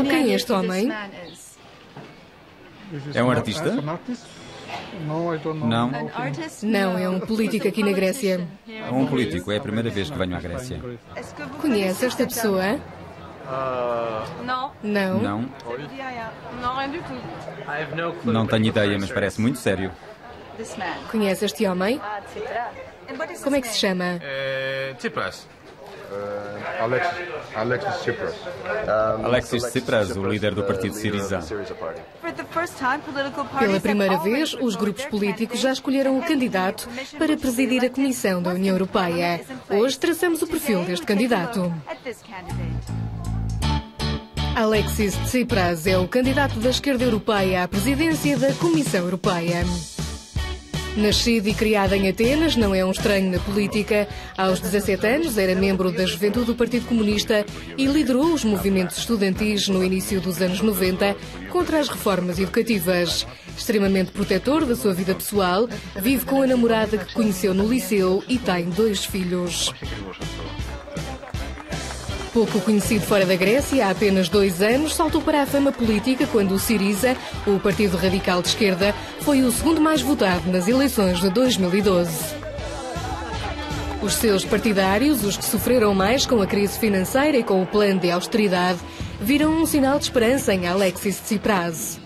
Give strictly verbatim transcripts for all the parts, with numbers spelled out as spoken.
Quem é este homem? É um artista? Não. Não, é um político aqui na Grécia. É um político. É a primeira vez que venho à Grécia. Conhece esta pessoa? Não. Não. Não. Não, rien du tout. Não tenho ideia, mas parece muito sério. Conhece este homem? Como é que se chama? Tsipras. Alexis Tsipras. Alexis Tsipras, o líder do partido Syriza. Pela primeira vez, os grupos políticos já escolheram o candidato para presidir a Comissão da União Europeia. Hoje traçamos o perfil deste candidato. Alexis Tsipras é o candidato da esquerda europeia à presidência da Comissão Europeia. Nascido e criado em Atenas, não é um estranho na política. Aos dezassete anos era membro da juventude do Partido Comunista e liderou os movimentos estudantis no início dos anos noventa contra as reformas educativas. Extremamente protetor da sua vida pessoal, vive com a namorada que conheceu no liceu e tem dois filhos. Pouco conhecido fora da Grécia, há apenas dois anos, saltou para a fama política quando o Syriza, o partido radical de esquerda, foi o segundo mais votado nas eleições de dois mil e doze. Os seus partidários, os que sofreram mais com a crise financeira e com o plano de austeridade, viram um sinal de esperança em Alexis Tsipras.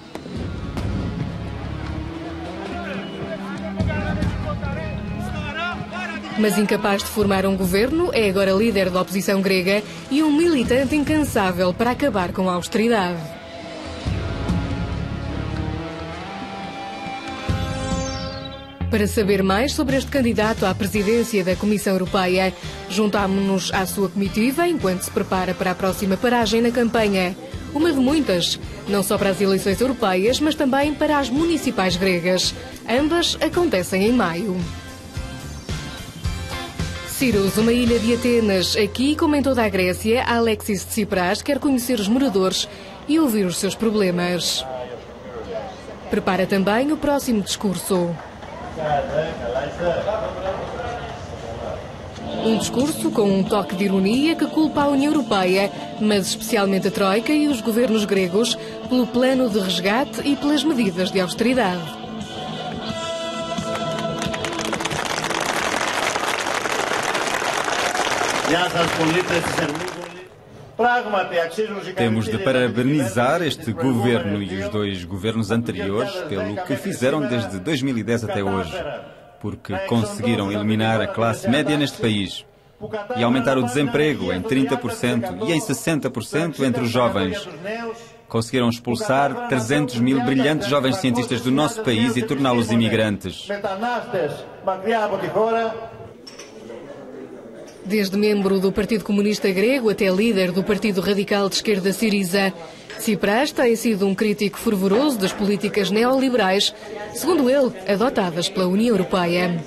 Mas incapaz de formar um governo, é agora líder da oposição grega e um militante incansável para acabar com a austeridade. Para saber mais sobre este candidato à presidência da Comissão Europeia, juntámo-nos à sua comitiva enquanto se prepara para a próxima paragem na campanha. Uma de muitas, não só para as eleições europeias, mas também para as municipais gregas. Ambas acontecem em maio. Siros, uma ilha de Atenas. Aqui, como em toda a Grécia, Alexis Tsipras quer conhecer os moradores e ouvir os seus problemas. Prepara também o próximo discurso. Um discurso com um toque de ironia que culpa a União Europeia, mas especialmente a Troika e os governos gregos, pelo plano de resgate e pelas medidas de austeridade. Temos de parabenizar este governo e os dois governos anteriores pelo que fizeram desde dois mil e dez até hoje, porque conseguiram eliminar a classe média neste país e aumentar o desemprego em trinta por cento e em sessenta por cento entre os jovens. Conseguiram expulsar trezentos mil brilhantes jovens cientistas do nosso país e torná-los imigrantes. Desde membro do Partido Comunista Grego até líder do Partido Radical de Esquerda Syriza, Tsipras tem sido um crítico fervoroso das políticas neoliberais, segundo ele, adotadas pela União Europeia.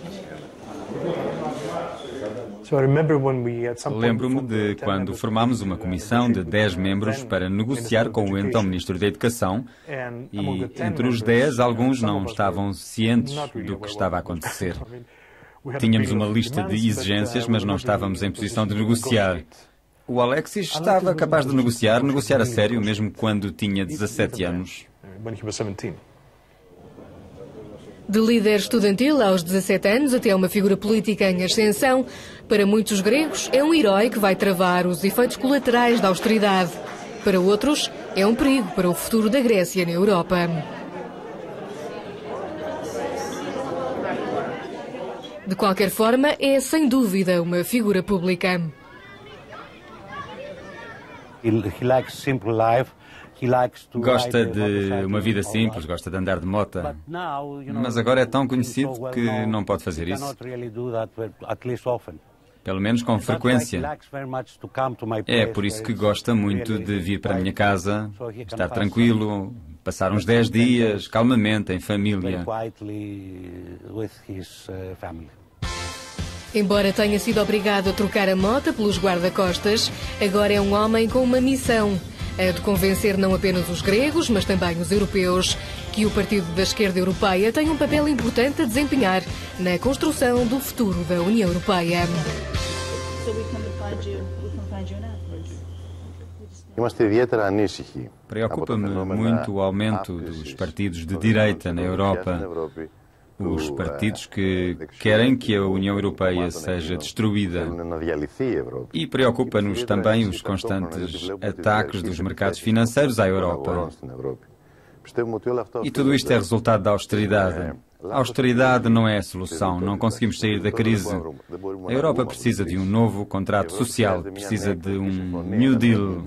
Lembro-me de quando formámos uma comissão de dez membros para negociar com o então Ministro da Educação e, entre os dez, alguns não estavam cientes do que estava a acontecer. Tínhamos uma lista de exigências, mas não estávamos em posição de negociar. O Alexis estava capaz de negociar, negociar a sério, mesmo quando tinha dezassete anos. De líder estudantil aos dezassete anos até uma figura política em ascensão, para muitos gregos é um herói que vai travar os efeitos colaterais da austeridade. Para outros, é um perigo para o futuro da Grécia na Europa. De qualquer forma, é sem dúvida uma figura pública. Gosta de uma vida simples, gosta de andar de moto. Mas agora é tão conhecido que não pode fazer isso. Pelo menos com frequência. É por isso que gosta muito de vir para a minha casa, estar tranquilo, passar uns dez dias, calmamente, em família. Embora tenha sido obrigado a trocar a moto pelos guarda-costas, agora é um homem com uma missão, a de convencer não apenas os gregos, mas também os europeus, que o Partido da Esquerda Europeia tem um papel importante a desempenhar na construção do futuro da União Europeia. Preocupa-me muito o aumento dos partidos de direita na Europa, os partidos que querem que a União Europeia seja destruída. E preocupa-nos também os constantes ataques dos mercados financeiros à Europa. E tudo isto é resultado da austeridade. A austeridade não é a solução, não conseguimos sair da crise. A Europa precisa de um novo contrato social, precisa de um New Deal.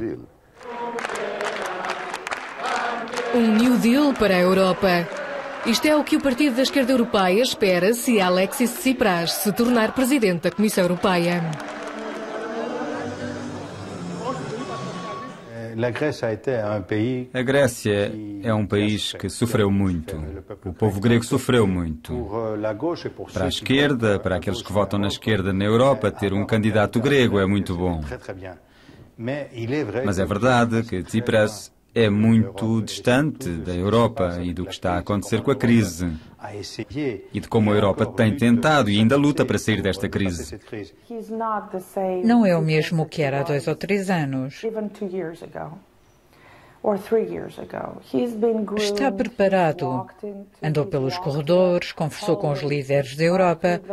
Um New Deal para a Europa. Isto é o que o Partido da Esquerda Europeia espera se Alexis Tsipras se tornar presidente da Comissão Europeia. A Grécia é um país que sofreu muito. O povo grego sofreu muito. Para a esquerda, para aqueles que votam na esquerda na Europa, ter um candidato grego é muito bom. Mas é verdade que Tsipras é muito distante da Europa e do que está a acontecer com a crise e de como a Europa tem tentado e ainda luta para sair desta crise. Não é o mesmo que era há dois ou três anos. Está preparado. Andou pelos corredores, conversou com os líderes da Europa.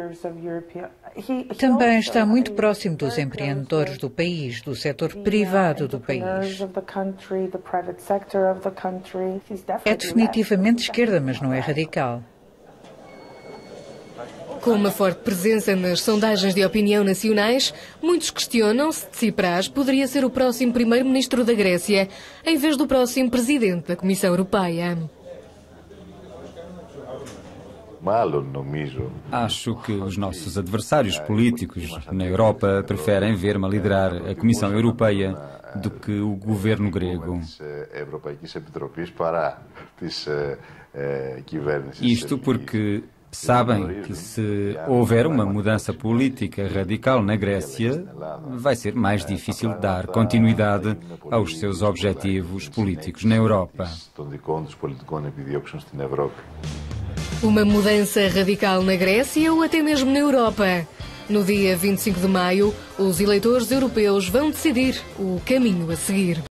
Também está muito próximo dos empreendedores do país, do setor privado do país. É definitivamente de esquerda, mas não é radical. Com uma forte presença nas sondagens de opinião nacionais, muitos questionam se Tsipras poderia ser o próximo primeiro-ministro da Grécia, em vez do próximo presidente da Comissão Europeia. Acho que os nossos adversários políticos na Europa preferem ver-me liderar a Comissão Europeia do que o governo grego. Isto porque sabem que se houver uma mudança política radical na Grécia, vai ser mais difícil dar continuidade aos seus objetivos políticos na Europa. Uma mudança radical na Grécia ou até mesmo na Europa. No dia vinte e cinco de maio, os eleitores europeus vão decidir o caminho a seguir.